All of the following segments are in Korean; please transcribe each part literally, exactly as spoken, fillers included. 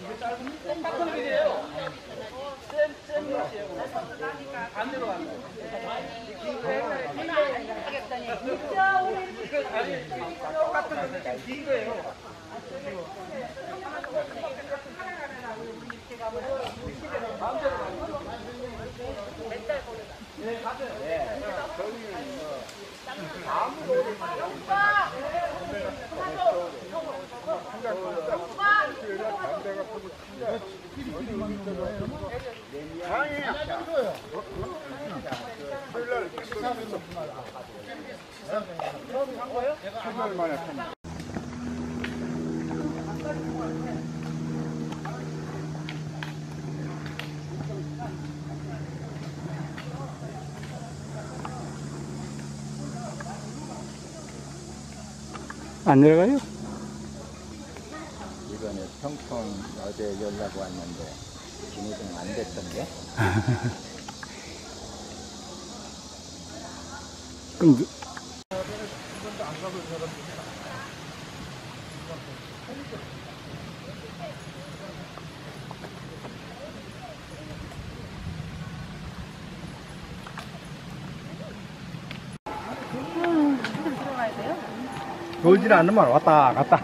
깍두기예요. 쌤, 쌤 맛이에요. 반대로 가는 거예요. 진짜 우리 그 아니 깍두기 긴 거예요. 마음대로 가는 거예요. 멘탈 거는. 네, 맞아요. 네. 저기는 뭐 아무도 오빠. 안 내려가요? 이번에 평촌 어제 연락 왔는데 진입은 안 됐던데. 그럼 누... 돌질 않으면 왔다 갔다.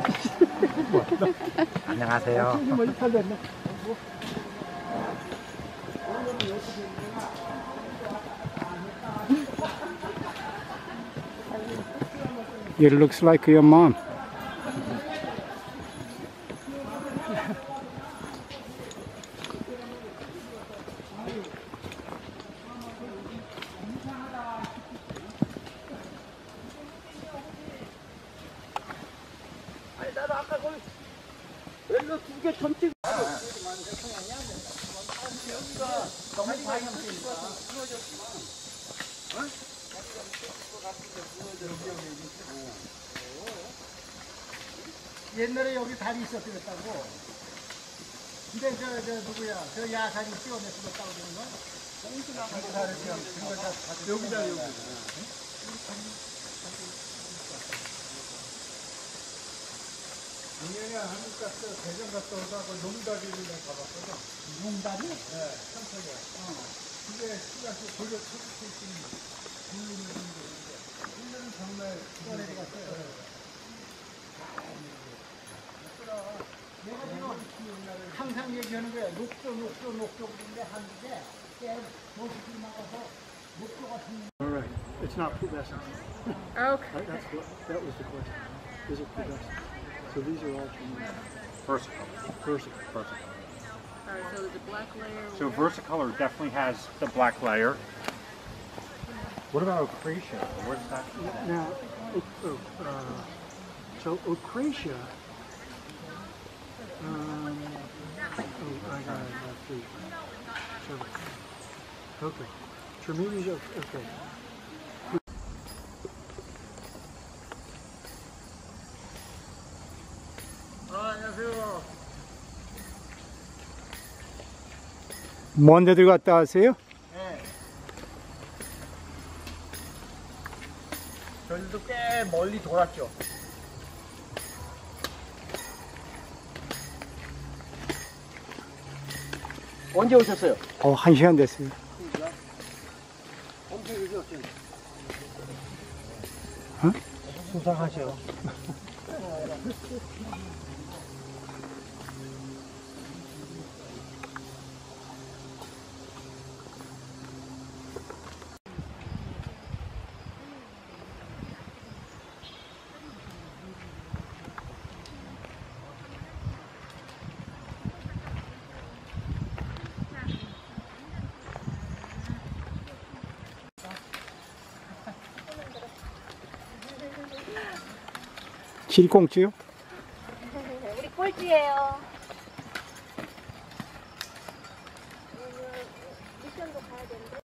안녕하세요. It looks like your mom. 아니 나도 아까 거기 여기서 두 개 전체 여기가 너무 많이 옛날에 여기 다리 있었어 그랬다고. 근데 저, 저 누구야? 저 야산이 띄워내서 그랬다고 그러는 거? 여기다 여기. 작년에 한국 갔어, 대전 갔다 오다가 농다리를 가봤거든. 농다리? 네, 천천히. 어. 근데 시간이 돌려 쳐줄 수 있는 굴리는 건데, 굴리는 정말 기가 내려갔어요. 내가 지금 항상 얘기하는 거야. 녹조, 녹조, 녹조. 그런데 한국에 깨 모습이 나가서 녹조 같은. Alright, it's not pubescent. Okay. Right, that's what, that was the question. Is it pubescent? So these are all Versicolor. versicolor. Versicolor. Alright, so the black layer. So Versicolor definitely has the black layer. What about Ocratia? Where's that? Now, oh, uh, so Ocratia, um, oh, I got it, I see. So, okay. Tremini's, okay. 안녕하세요. 먼 데들 갔다 왔어요? 네. 저희도 꽤 멀리 돌았죠. 언제 오셨어요? 어, 한 시간 됐어요. 엄청 늦었어요. 어? 수상하셔. 실꽁치요? 우리 꼴찌예요.